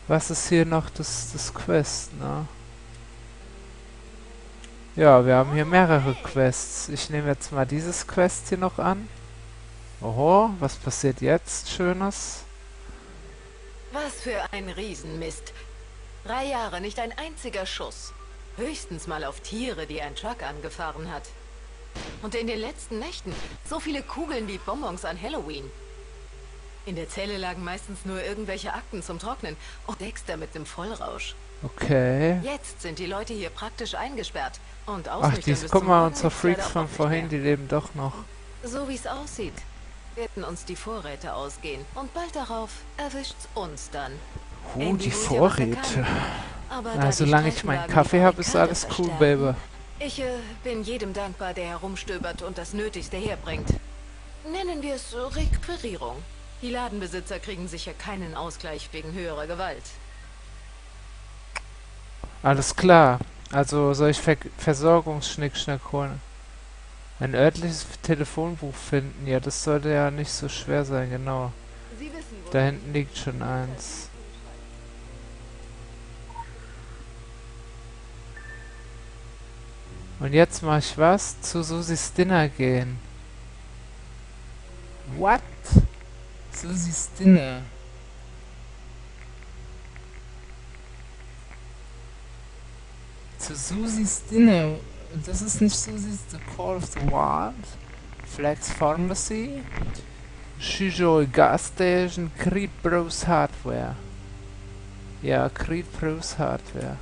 Was ist hier noch das Quest, ne? Ja, wir haben hier mehrere Quests. Ich nehme jetzt mal dieses Quest hier noch an. Oho, was passiert jetzt Schönes? Was für ein Riesenmist. 3 Jahre, nicht ein einziger Schuss. Höchstens mal auf Tiere, die ein Truck angefahren hat. Und in den letzten Nächten so viele Kugeln wie Bonbons an Halloween. In der Zelle lagen meistens nur irgendwelche Akten zum Trocknen und Dexter mit dem Vollrausch. Okay. Jetzt sind die Leute hier praktisch eingesperrt und Ach, ausnüchtern bis guck zum mal, Morgen unsere gibt's Freaks leider von auch nicht vorhin, mehr. die leben doch noch. So wie es aussieht, werden uns die Vorräte ausgehen und bald darauf erwischt's uns dann. Die Andy holt ja, was er Vorräte. kann. Aber Na, da die solange ich meinen Streifenwagen Kaffee die habe, ist Barrikade alles cool, verstärken. Baby. Ich bin jedem dankbar, der herumstöbert und das Nötigste herbringt. Nennen wir es Requirierung. Die Ladenbesitzer kriegen sicher keinen Ausgleich wegen höherer Gewalt. Alles klar. Also soll ich Versorgungsschnickschnack holen? Ein örtliches Telefonbuch finden. Ja, das sollte ja nicht so schwer sein, genau. Sie wissen, wo Da hinten liegt schon eins. Und jetzt mach ich was? Zu Susis Dinner gehen. What? Susis Dinner. Zu Susis Dinner. Das ist nicht Susis The Call of the Wild. Flex Pharmacy. Shijoi Gas Station. Creed Bros Hardware. Ja, Creed Bros Hardware.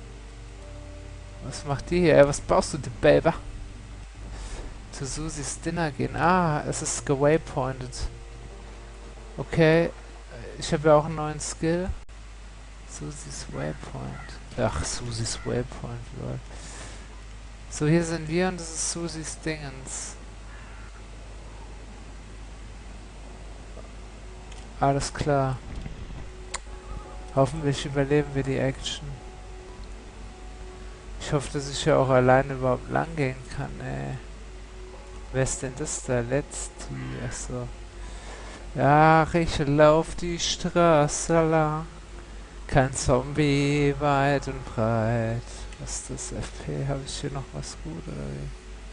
Was macht die hier? Ey, was baust du, die Baby? Zu Susis Dinner gehen. Ah, es ist gewaypointed. Okay. Ich habe ja auch einen neuen Skill. Susis Waypoint. Ach, Susis Waypoint, lol. So, hier sind wir und das ist Susis Dingens. Alles klar. Hoffentlich überleben wir die Action. Ich hoffe, dass ich ja auch alleine überhaupt lang gehen kann, ey. Wer ist denn das da? Letzte. Achso. Ja, ich lauf die Straße lang. Kein Zombie weit und breit. Was ist das? FP? Habe ich hier noch was gut oder wie?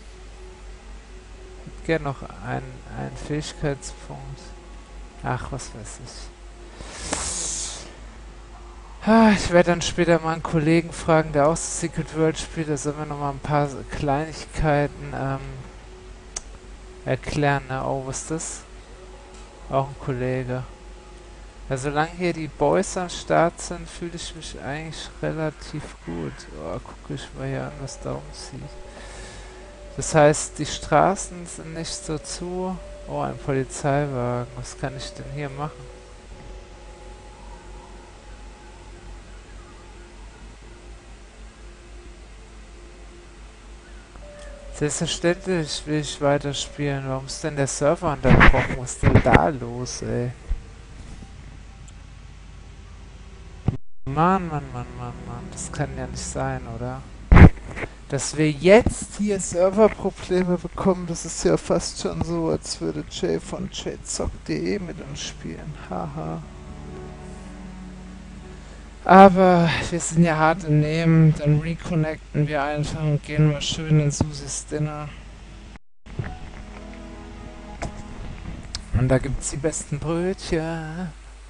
Ich hätte gern noch einen Fähigkeitspunkt. Ach, was weiß ich. Ich werde dann später mal einen Kollegen fragen, der auch Secret World spielt. Da sollen wir noch mal ein paar Kleinigkeiten erklären. Ne? Oh, was ist das? Auch ein Kollege. Ja, solange hier die Boys am Start sind, fühle ich mich eigentlich relativ gut. Oh, guck ich mal hier an, was da umzieht. Das heißt, die Straßen sind nicht so zu. Oh, ein Polizeiwagen. Was kann ich denn hier machen? Selbstverständlich will ich weiterspielen. Warum ist denn der Server unterbrochen? Was ist denn da los, ey? Mann, Mann, Mann, Mann, Mann. Das kann ja nicht sein, oder? Dass wir jetzt hier Serverprobleme bekommen, das ist ja fast schon so, als würde Jay von jzock.de mit uns spielen. Haha. Aber wir sind ja hart im Nehmen, dann reconnecten wir einfach und gehen mal schön in Susis Dinner. Und da gibt's die besten Brötchen.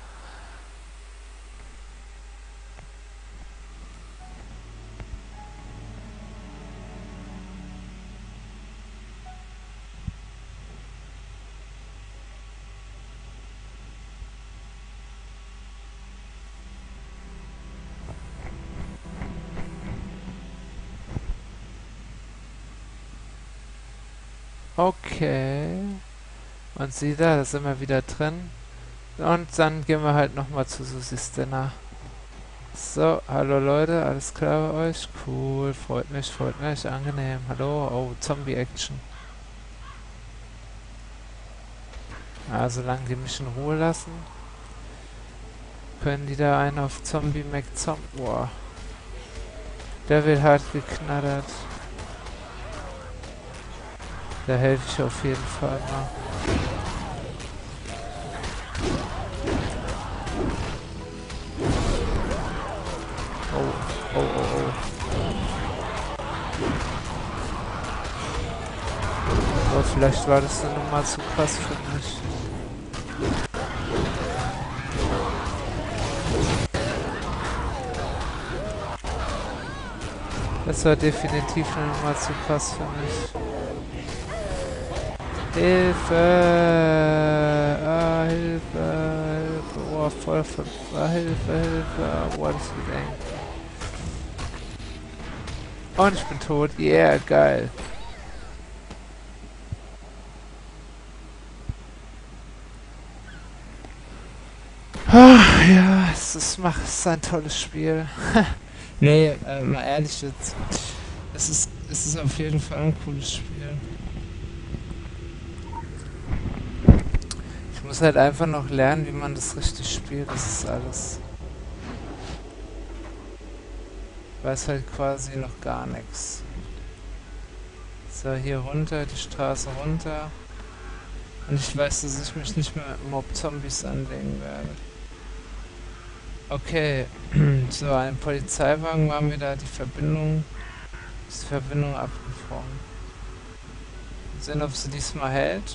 Okay. Und sieh da sind wir wieder drin. Und dann gehen wir halt nochmal zu Susis Dinner. So, hallo Leute, alles klar bei euch? Cool, freut mich, angenehm. Hallo, oh, Zombie-Action. Also, solange die mich in Ruhe lassen, können die da einen auf Zombie McZomb... Boah. Der wird hart geknattert. Da helfe ich auf jeden Fall mal. vielleicht war das eine Nummer zu krass für mich. Das war definitiv eine Nummer zu krass für mich. Hilfe! Ah, Hilfe! Hilfe! Oh, voll von... Ah, Hilfe, Hilfe! Oh, das wird eng. Und ich bin tot. Yeah, geil. Ja, es ist ein tolles Spiel. Nee, mal ehrlich jetzt. Es ist auf jeden Fall ein cooles Spiel. Ich muss halt einfach noch lernen, wie man das richtig spielt. Das ist alles. Ich weiß halt quasi noch gar nichts. So, hier runter, die Straße runter. Und ich weiß, dass ich mich nicht mehr mit Mob-Zombies anlegen werde. Okay, so, ein Polizeiwagen war mir da, ist die Verbindung abgebrochen. Sehen, ob sie diesmal hält.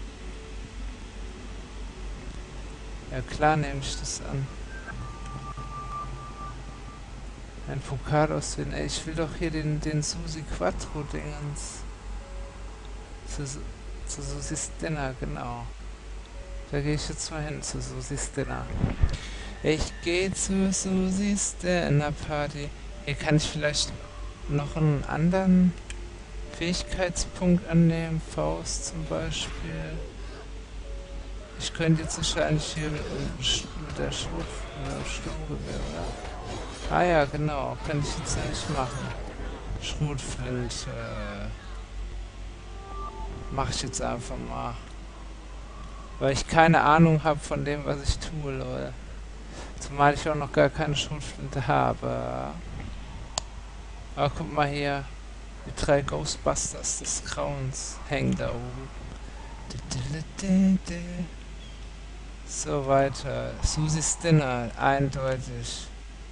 Ja klar, nehme ich das an. Ein Pokal aussehen. Ey, ich will doch hier den Susi Quattro Dingens. Zu Susis Dinner, genau. Da gehe ich jetzt mal hin, zu Susis Dinner. Ich gehe zu Susis Dinner Party. Hier kann ich vielleicht noch einen anderen Fähigkeitspunkt annehmen. Faust zum Beispiel. Ich könnte jetzt wahrscheinlich hier mit der Sturmgewehr, oder? Ah ja, genau. Kann ich jetzt nicht machen. Schrotflinte. Mach ich jetzt einfach mal. Weil ich keine Ahnung habe von dem, was ich tue, Leute. Zumal ich auch noch gar keine Schrotflinte habe. Aber guck mal hier. Die 3 Ghostbusters des Grauens hängen da oben. So weiter. Susis Dinner, eindeutig.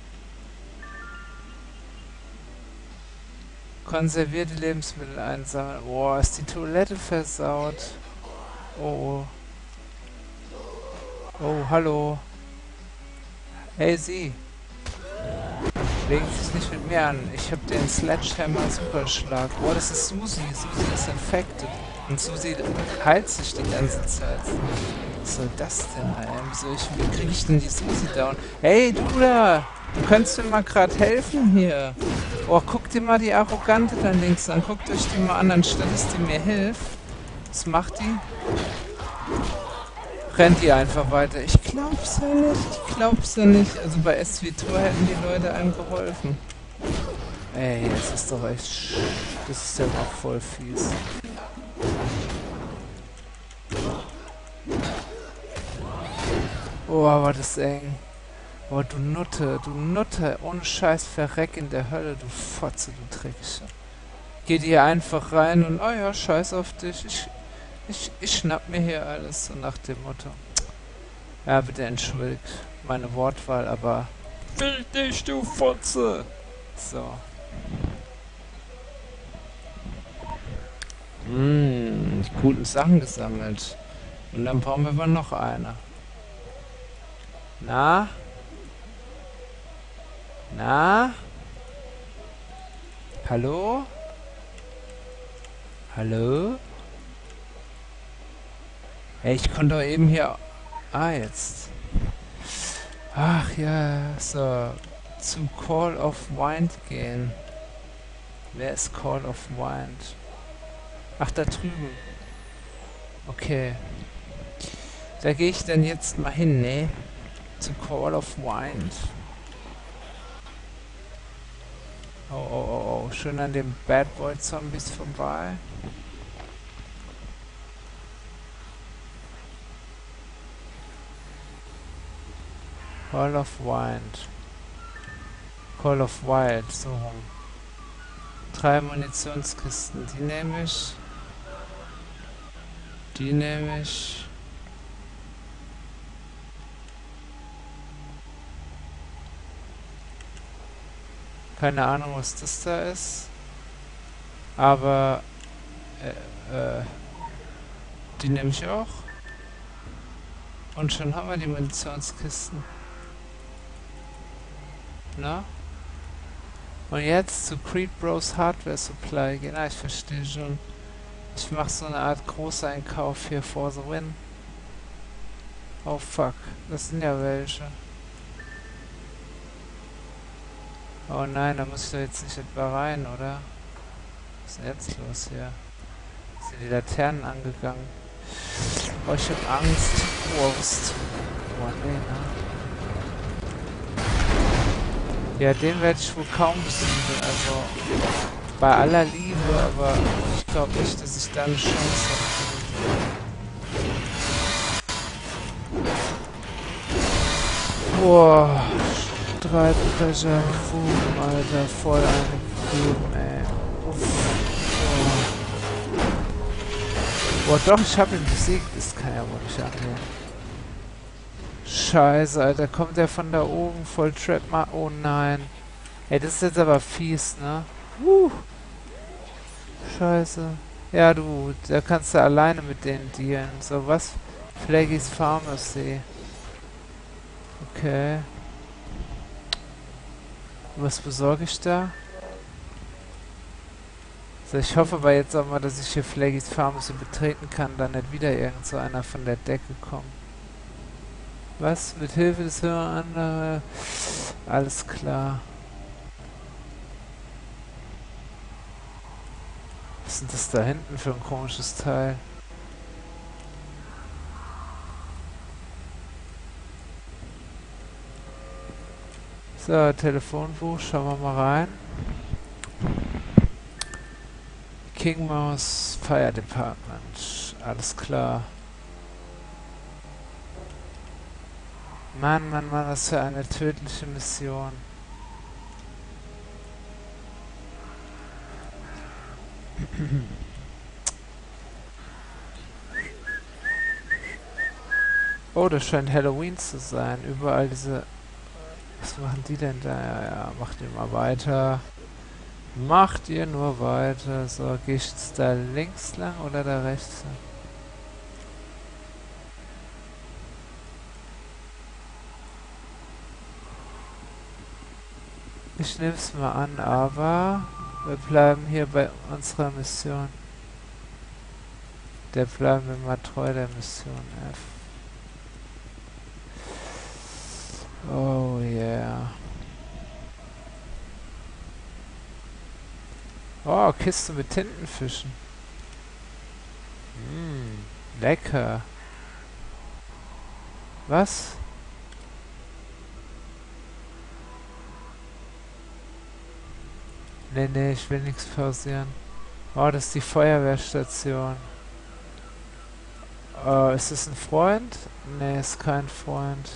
Konservierte Lebensmittel einsammeln. Boah, ist die Toilette versaut. Oh. Oh, hallo. Hey, Sie. Legen Sie sich nicht mit mir an. Ich habe den Sledgehammer Superschlag. Boah, das ist Susi. Susi ist infected. Und Susi heilt sich die ganze Zeit. Was soll das denn, ey? Wie krieg ich denn die Susi down? Hey, du da! Du könntest mir mal gerade helfen hier. Oh, guck dir mal die Arrogante da links an. Guckt euch die mal an, anstatt dass die mir hilft. Was macht die? Rennt die einfach weiter. Ich glaub's ja nicht. Ich glaub's ja nicht. Also bei SWTOR hätten die Leute einem geholfen. Ey, das ist doch echt... Das ist ja mal voll fies. Oh, aber das ist eng. Oh, du Nutte. Ohne Scheiß, verreck in der Hölle, du Fotze, du Dreckige. Geht hier einfach rein und, oh ja, scheiß auf dich. Ich schnapp mir hier alles, so nach dem Motto. Ja, bitte entschuldigt meine Wortwahl, aber... Fick dich, du Fotze! So. Coole Sachen gesammelt. Und dann brauchen wir aber noch eine. Na? Na? Hallo? Hallo? Hey, ich konnte doch eben hier... Ah, jetzt. Ach ja, so. Zu Call of Wind gehen. Wer ist Call of Wind? Ach, da drüben. Okay. Da gehe ich dann jetzt mal hin, ne? Zu Call of Wind. Oh. Schön an den Bad Boy Zombies vorbei. Call of Wind. Call of Wild, so rum. 3 Munitionskisten. Die nehme ich. Die nehme ich. Keine Ahnung, was das da ist. Aber Die nehme ich auch. Und schon haben wir die Munitionskisten. Na? Und jetzt zu Creed Bros Hardware Supply gehen. Ah, ich verstehe schon. Ich mache so eine Art Großeinkauf hier for the win. Oh fuck, das sind ja welche. Oh nein, da muss ich doch jetzt nicht etwa rein, oder? Was ist denn jetzt los hier? Sind die Laternen angegangen? Oh, ich hab Angst. Wurst. Oh nee, ne? Ja, den werde ich wohl kaum besiegen. Also, bei aller Liebe, aber ich glaube nicht, dass ich da eine Chance habe. Boah, Streitbrecher, Alter, voll eingegeben, ey. Uff. Boah, doch, ich habe ihn besiegt. Das kann ja wohl nicht angehen. Scheiße, Alter, kommt der von da oben voll Trap mal. Oh nein. Ey, das ist jetzt aber fies, ne? Scheiße. Ja, du, da kannst du alleine mit denen dealen. So, was? Flaggy's Pharmacy. Okay. Was besorge ich da? So, ich hoffe aber jetzt auch mal, dass ich hier Flaggy's Pharmacy betreten kann, dann nicht wieder irgend so einer von der Decke kommt. Was? Mit Hilfe des Hörers? Alles klar. Was ist denn das da hinten für ein komisches Teil? So, Telefonbuch, schauen wir mal rein. King Mouse Fire Department. Alles klar. Mann, Mann, Mann, was für eine tödliche Mission. Oh, das scheint Halloween zu sein. Überall diese... Was machen die denn da? Ja, ja, macht ihr mal weiter. Macht ihr nur weiter. So, gehe ich jetzt da links lang oder da rechts lang? Ich nehme es mal an, aber wir bleiben hier bei unserer Mission. Der bleiben wir mal treu der Mission F. Oh yeah. Oh, Kiste mit Tintenfischen. Lecker. Was? Nee, nee, ich will nichts pausieren. Oh, das ist die Feuerwehrstation. Ist es ein Freund? Nee, ist kein Freund.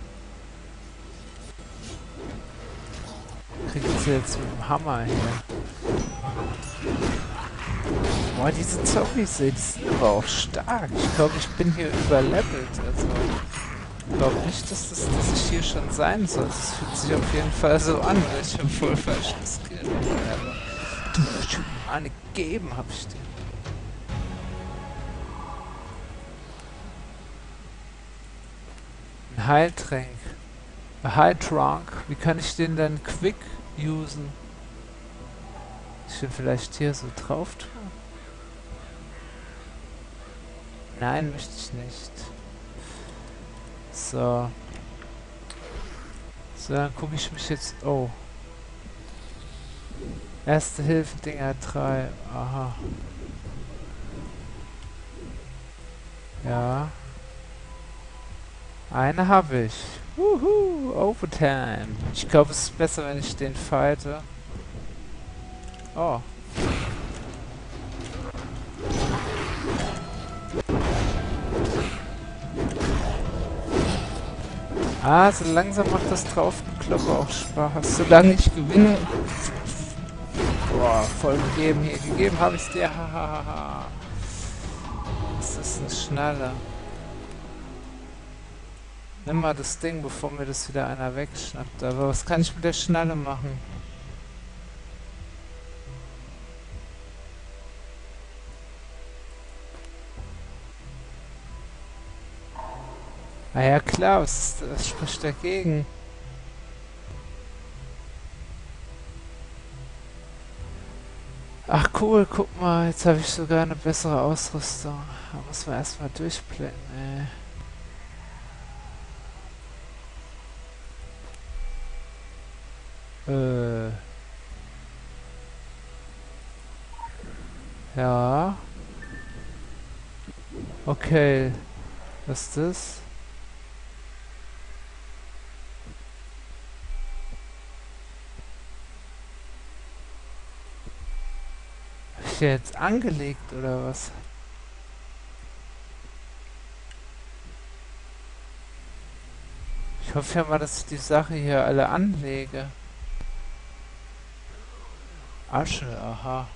Kriegt sie jetzt mit dem Hammer hier. Boah, diese Zombies, die sind aber auch stark. Ich glaube, ich bin hier überlevelt. Also, ich glaube nicht, dass ich hier schon sein soll. Das fühlt sich auf jeden Fall so an, weil ich habe voll falschen Skill. Aber eine geben habe ich dir. Ein Heiltränk. Ein Heiltrunk. Wie kann ich den dann quick usen? Ich will vielleicht hier so drauf tun. Nein, möchte ich nicht. So. So, dann gucke ich mich jetzt... Oh. Erste Hilfe Dinger 3. Aha. Ja. Eine habe ich. Wuhu, Overtime. Ich glaube, es ist besser, wenn ich den fighte. Oh. Ah, so langsam macht das Draufgekloppe auch Spaß. Solange ich gewinne. Boah, voll gegeben hier. Gegeben habe ich es dir. Hahaha. Das ist eine Schnalle. Nimm mal das Ding, bevor mir das wieder einer wegschnappt. Aber was kann ich mit der Schnalle machen? Ah ja, klar, was spricht dagegen? Ach cool, guck mal, jetzt habe ich sogar eine bessere Ausrüstung. Da muss man erstmal durchblicken, ey. Ja. Okay. Was ist das? Hab ich den jetzt angelegt oder was? Ich hoffe ja mal, dass ich die Sache hier alle anlege. Asche, aha.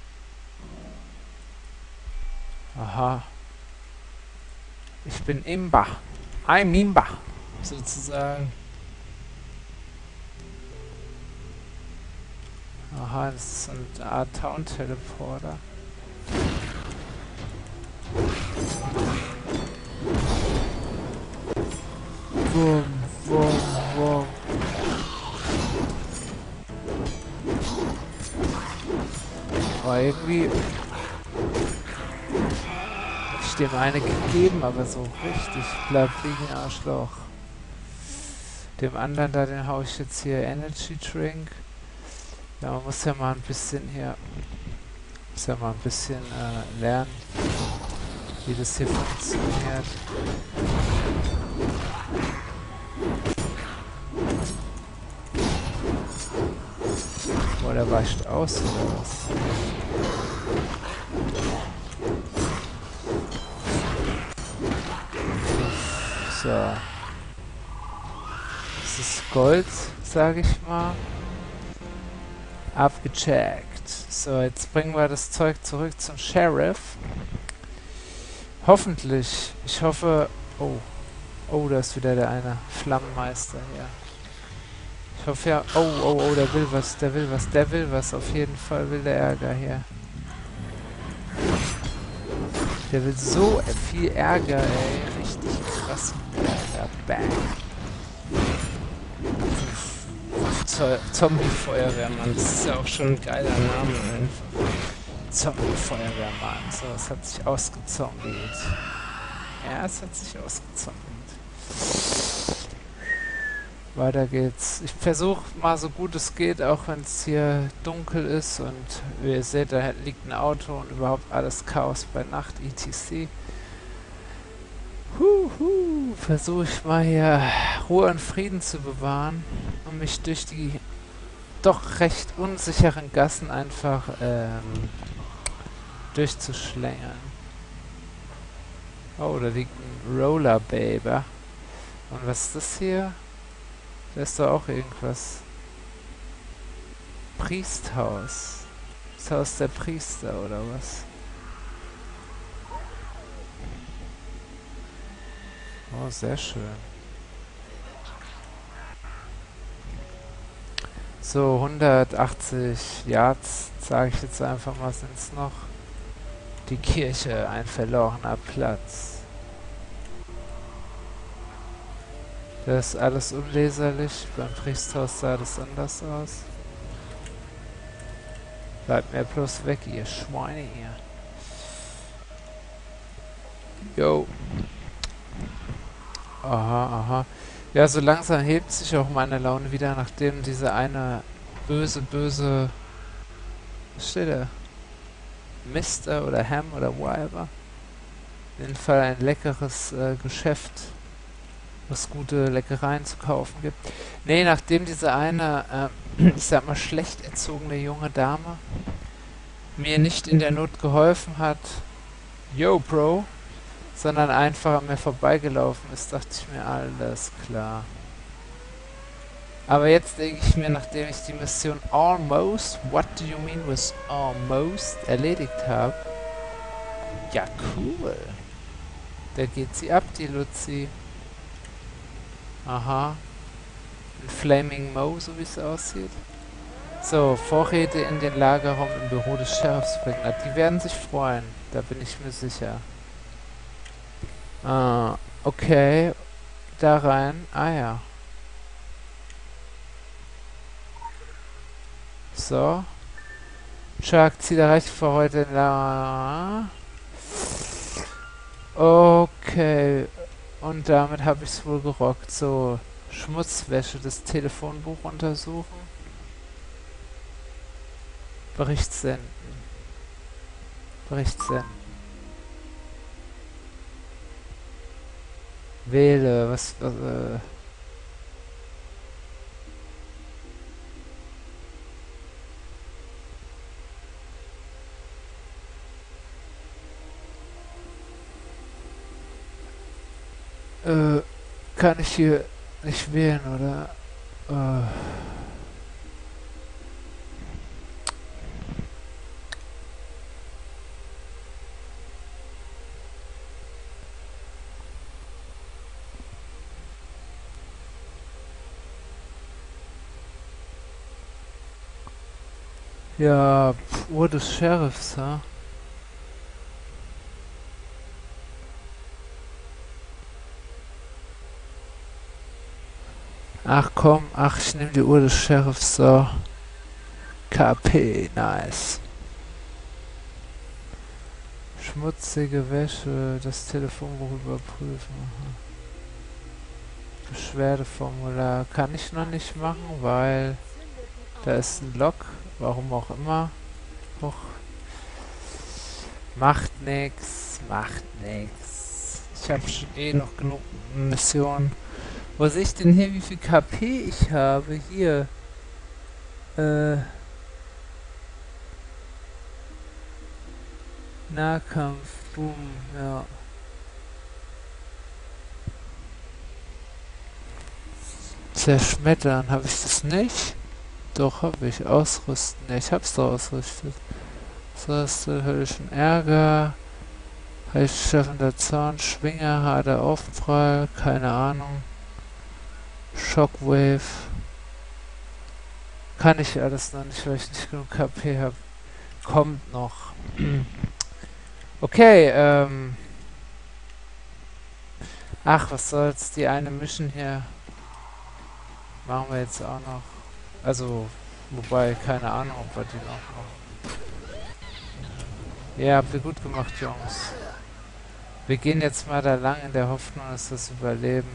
Aha. Ich bin Imba. I'm Imba. Sozusagen. Aha, das ist so eine Art Town-Teleporter. Wum, wum, wum. Aber irgendwie hab ich dem eine gegeben, aber so richtig bleibt liegen, Arschloch. Dem anderen da, den hau ich jetzt hier Energy Drink. Ja, man muss ja mal ein bisschen hier, lernen, wie das hier funktioniert. Boah, der weicht aus oder was? So. Das ist Gold, sage ich mal. Abgecheckt. So, jetzt bringen wir das Zeug zurück zum Sheriff. Hoffentlich. Ich hoffe... Oh. Oh, da ist wieder der eine Flammenmeister hier. Ich hoffe ja... Oh, oh, oh, der will was, der will was, der will was. Auf jeden Fall will der Ärger hier. Der will so viel Ärger, ey. Richtig krass. Ärger. Bang. Zombie-Feuerwehrmann, das ist ja auch schon ein geiler Name einfach. Zombie-Feuerwehrmann, so, es hat sich ausgezombiert. Ja, es hat sich ausgezombiert. Weiter geht's. Ich versuche mal so gut es geht, auch wenn es hier dunkel ist und wie ihr seht, da liegt ein Auto und überhaupt alles Chaos bei Nacht, etc. Versuche ich mal hier Ruhe und Frieden zu bewahren und mich durch die doch recht unsicheren Gassen einfach durchzuschlängeln. Oh, da liegt ein Rollerbaber. Und was ist das hier? Da ist doch auch irgendwas. Priesthaus. Das Haus der Priester oder was? Oh, sehr schön. So, 180 Yards, sage ich jetzt einfach mal, sind es noch. Die Kirche, ein verlorener Platz. Das ist alles unleserlich. Beim Priesthaus sah das anders aus. Bleibt mir bloß weg, ihr Schweine hier. Yo. Aha, aha. Ja, so langsam hebt sich auch meine Laune wieder, nachdem diese eine böse, was steht da? Mister oder Ham oder whatever. Auf jeden Fall ein leckeres Geschäft, was gute Leckereien zu kaufen gibt. Nee, nachdem diese eine, ich sag mal, schlecht erzogene junge Dame mir nicht in der Not geholfen hat, yo, Bro, sondern einfach an mir vorbeigelaufen ist, dachte ich mir, alles klar. Aber jetzt denke ich mir, nachdem ich die Mission almost, what do you mean with almost, erledigt habe, ja cool. Da geht sie ab, die Luzi. Aha. Ein Flaming Mo, so wie es aussieht. So, Vorräte in den Lagerraum im Büro des Sheriffs bringen. Die werden sich freuen, da bin ich mir sicher. Okay. da rein. Ah ja. So. Chuck, Ziel erreicht für heute. Okay. Und damit habe ich es wohl gerockt. So. Schmutzwäsche, das Telefonbuch untersuchen. Bericht senden. Bericht senden. Wähle, kann ich hier nicht wählen, oder? Ja, Uhr des Sheriffs, ha? Ach komm, ach, ich nehme die Uhr des Sheriffs, so. KP, nice. Schmutzige Wäsche, das Telefonbuch überprüfen. Aha. Beschwerdeformular kann ich noch nicht machen, weil da ist ein Log, warum auch immer. Och, macht nix, macht nix. Ich habe schon eh noch genug Missionen. Wo sehe ich denn hier, wie viel KP ich habe? Hier. Nahkampf, boom, ja. Zerschmettern, habe ich das nicht? Doch, habe ich. Ausrüsten. Ja, ich hab's doch ausgerüstet. So hast du höllischen Ärger. Heilschaffender Zorn, Schwinger, harter Aufprall, keine Ahnung. Shockwave. Kann ich alles noch nicht, weil ich nicht genug KP habe. Kommt noch. Okay, ach, was soll's. Die eine Mission hier machen wir jetzt auch noch. Also, wobei, keine Ahnung, ob wir die noch machen. Ja, habt ihr gut gemacht, Jungs. Wir gehen jetzt mal da lang in der Hoffnung, dass wir es überleben.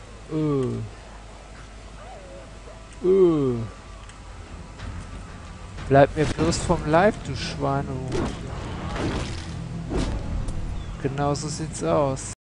Bleib mir bloß vom Leib, du Schweine. Genau so sieht's aus.